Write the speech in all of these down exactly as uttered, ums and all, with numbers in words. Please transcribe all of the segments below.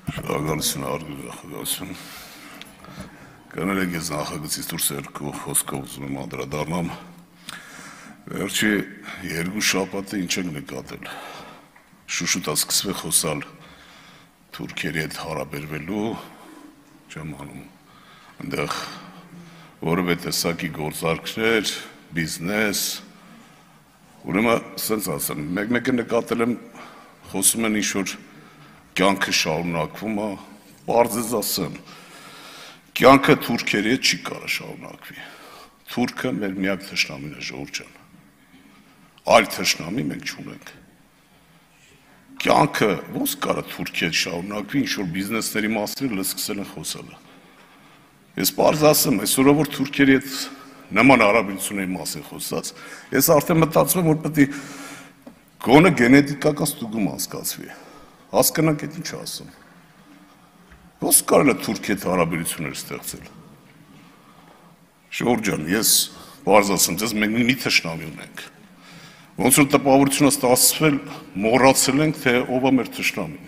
Շնորհակալություն արգել նախագահություն։ Կներեք ես նախագծից դուրս երկու խոսքով ուզում եմ անդրադառնամ։ Վերջի երկու շաբաթը ինչ ենք նկատել։ Շուշուտա սկսվել խոսալ թուրքերի հետ հարաբերվելու, չեմ անում, այնտեղ որևէ տեսակի գործարքներ, բիզնես, ուրեմն սենց ասեմ, մեկ-մեկը նկատել եմ խոսում են ինչ-որ կյանքը շարունակվում է, պարզ ես ասեմ, կյանքը թուրքերի հետ չի կարա շարունակվի, թուրքը մեր միակ թշնամին է ժողովուրդ ջան, այլ թշնամի մենք չունենք, կյանքը ոնց կարա թուրքի հետ շարունակվի, ինչ-որ բիզնեսների մասին էլ սկսել են խոսել, ես պարզ ասեմ, այսօրով որ թուրքերի հետ նման հարաբերությունների մասին խոսած, ես արդեն մտածում եմ, որ պետք է գոնե գենետիկական ստուգում անցկացվի, հասկանանք այդ ինչ ասում, ոնց կարելի է թուրքի հետ հարաբերություններ ստեղծել, ժողովուրդ ջան, ես պարզ ասեմ, ձեզ մենք մի թշնամի ունենք, ոնց որ տպավորությունը ստացվել, մոռացել ենք, թե ով է մեր թշնամին,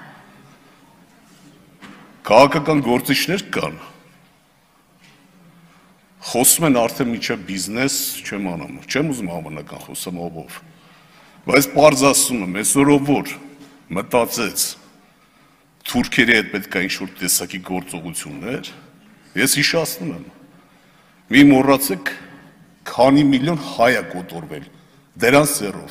քաղաքական գործիչներ կան, խոսում են արդեն միջև բիզնես, չեմ անում, չեմ ուզում համանական խոսամ ով-ով, բայց պարզ ասում եմ, այսօրով որ մտածեց թուրքերի հետ պետք է ինչ-որ տեսակի գործողություններ, ես հիշացնում եմ, մի մոռացեք քանի միլիոն հայ է կոտորվել, դրանց ձեռով,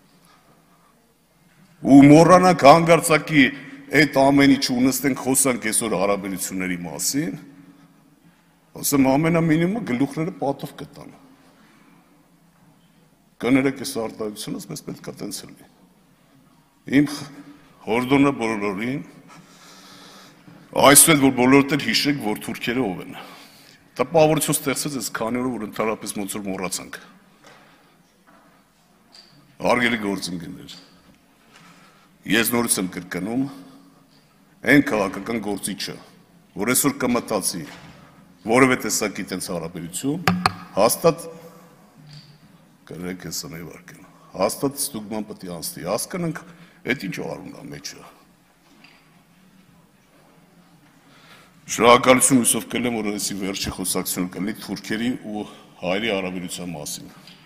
ու մոռանանք հանգարցակի այդ ամեն ինչը ունստենք խոսանք այսօր հարաբերությունների մասին, ասեմ ամենամինիմումը գլուխները պատով կտան, կներեք ես արտահայտությունս, մեզ պետք է տենց լինի, իմ հորդոնը բոլորին, այսուհետ որ բոլորդ էլ հիշեք, որ թուրքերը ով են, տպավորություն ստեղծեց այս քանի օրը, որ ընդհանրապես ոնց որ մոռացանք, հարգելի գործընկերներ, ես նորից եմ կրկնում, այն քաղաքական գործիչը, որ այսօր կմտածի, որևէ տեսակի տենց հարաբերություն, հաստատ, կներեք ես սնեի վարկեն, հաստատ ստուգման պետք է անցնի, հասկանանք, այդ ինչ արուն է մեջը։ Շնորհակալություն հույսով կլեմ, որ այսի վերջի խոսակցությունը կլինի թուրքերի ու հայերի հարաբերության մասին։